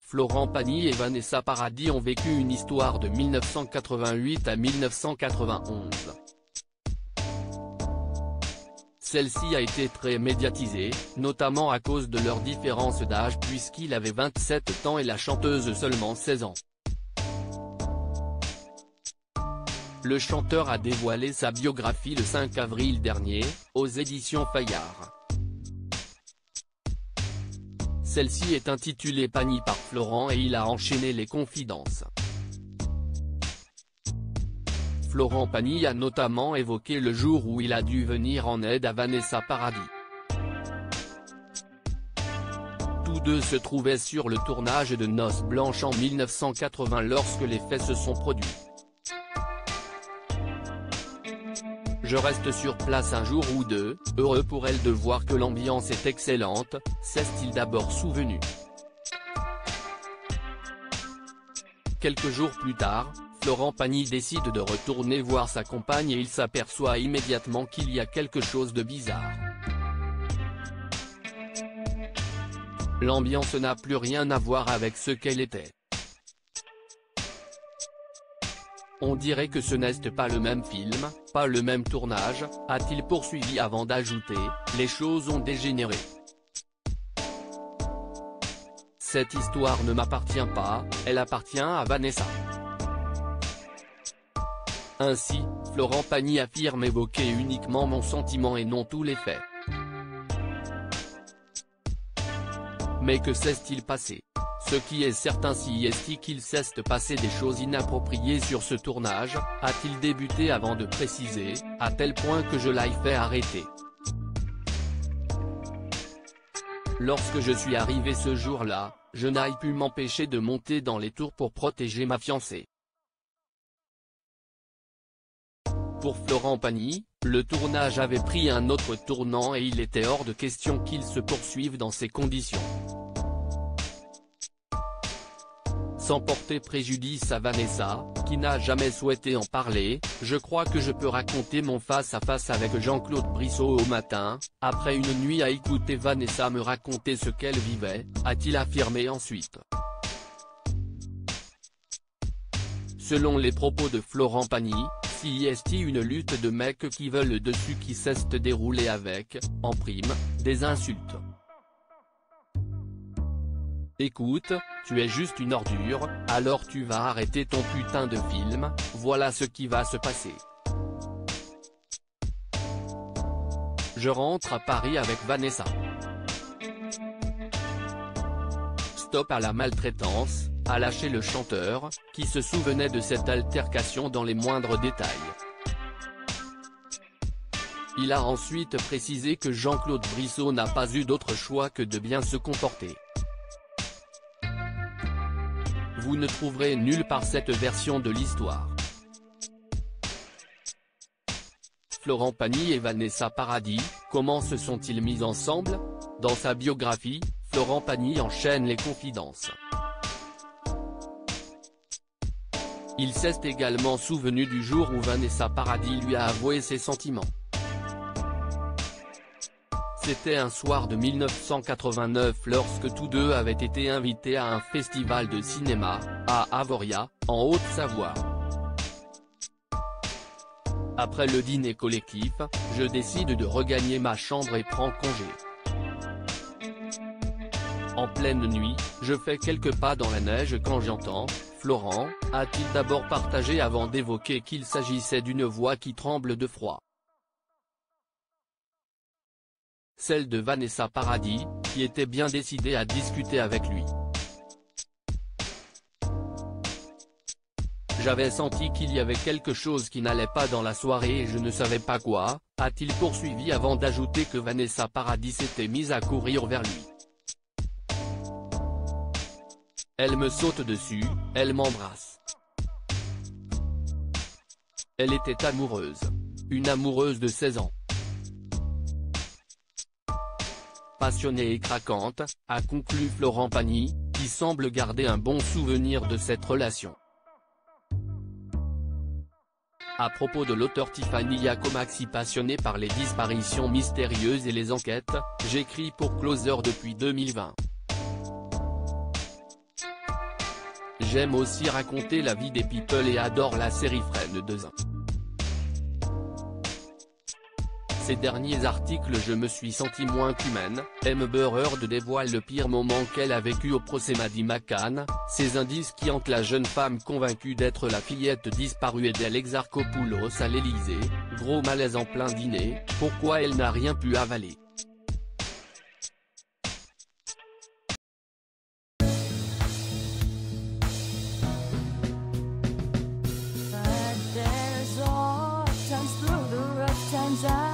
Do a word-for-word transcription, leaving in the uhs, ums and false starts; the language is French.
Florent Pagny et Vanessa Paradis ont vécu une histoire de mille neuf cent quatre-vingt-huit à mille neuf cent quatre-vingt-onze. Celle-ci a été très médiatisée, notamment à cause de leur différence d'âge puisqu'il avait vingt-sept ans et la chanteuse seulement seize ans. Le chanteur a dévoilé sa biographie le cinq avril dernier, aux éditions Fayard. Celle-ci est intitulée Pagny par Florent et il a enchaîné les confidences. Florent Pagny a notamment évoqué le jour où il a dû venir en aide à Vanessa Paradis. Tous deux se trouvaient sur le tournage de Noces Blanches en mille neuf cent quatre-vingts lorsque les faits se sont produits. Je reste sur place un jour ou deux, heureux pour elle de voir que l'ambiance est excellente, s'est-il d'abord souvenu. Quelques jours plus tard, Florent Pagny décide de retourner voir sa compagne et il s'aperçoit immédiatement qu'il y a quelque chose de bizarre. L'ambiance n'a plus rien à voir avec ce qu'elle était. On dirait que ce n'est pas le même film, pas le même tournage, a-t-il poursuivi avant d'ajouter, les choses ont dégénéré. Cette histoire ne m'appartient pas, elle appartient à Vanessa. Ainsi, Florent Pagny affirme évoquer uniquement mon sentiment et non tous les faits. Mais que s'est-il passé? Ce qui est certain si est qu'il s'est passé des choses inappropriées sur ce tournage, a-t-il débuté avant de préciser, à tel point que je l'ai fait arrêter. Lorsque je suis arrivé ce jour-là, je n'ai pu m'empêcher de monter dans les tours pour protéger ma fiancée. Pour Florent Pagny, le tournage avait pris un autre tournant et il était hors de question qu'il se poursuive dans ces conditions. Sans porter préjudice à Vanessa, qui n'a jamais souhaité en parler, je crois que je peux raconter mon face-à-face avec Jean-Claude Brissot au matin, après une nuit à écouter Vanessa me raconter ce qu'elle vivait, a-t-il affirmé ensuite. Selon les propos de Florent Pagny, si est une lutte de mecs qui veulent le dessus qui s'est déroulée avec, en prime, des insultes. Écoute, tu es juste une ordure, alors tu vas arrêter ton putain de film, voilà ce qui va se passer. Je rentre à Paris avec Vanessa. Stop à la maltraitance, a lâché le chanteur, qui se souvenait de cette altercation dans les moindres détails. Il a ensuite précisé que Jean-Claude Brissot n'a pas eu d'autre choix que de bien se comporter. Vous ne trouverez nulle part cette version de l'histoire. Florent Pagny et Vanessa Paradis, comment se sont-ils mis ensemble? Dans sa biographie, Florent Pagny enchaîne les confidences. Il s'est également souvenu du jour où Vanessa Paradis lui a avoué ses sentiments. C'était un soir de mille neuf cent quatre-vingt-neuf lorsque tous deux avaient été invités à un festival de cinéma, à Avoria, en Haute-Savoie. Après le dîner collectif, je décide de regagner ma chambre et prends congé. En pleine nuit, je fais quelques pas dans la neige quand j'entends « Florent », a-t-il d'abord partagé avant d'évoquer qu'il s'agissait d'une voix qui tremble de froid. Celle de Vanessa Paradis, qui était bien décidée à discuter avec lui. J'avais senti qu'il y avait quelque chose qui n'allait pas dans la soirée et je ne savais pas quoi, a-t-il poursuivi avant d'ajouter que Vanessa Paradis s'était mise à courir vers lui. Elle me saute dessus, elle m'embrasse. Elle était amoureuse. Une amoureuse de seize ans. Passionnée et craquante, a conclu Florent Pagny, qui semble garder un bon souvenir de cette relation. À propos de l'auteur Tiffany Yacomaxi passionnée par les disparitions mystérieuses et les enquêtes, j'écris pour Closer depuis deux mille vingt. J'aime aussi raconter la vie des people et adore la série Friends de Zin. Ces derniers articles je me suis senti moins qu'humaine. Amber Heard dévoile le pire moment qu'elle a vécu au procès Maddie McCann, ces indices qui hantent la jeune femme convaincue d'être la fillette disparue d'El Exarchopoulos à l'Elysée, gros malaise en plein dîner, pourquoi elle n'a rien pu avaler. Times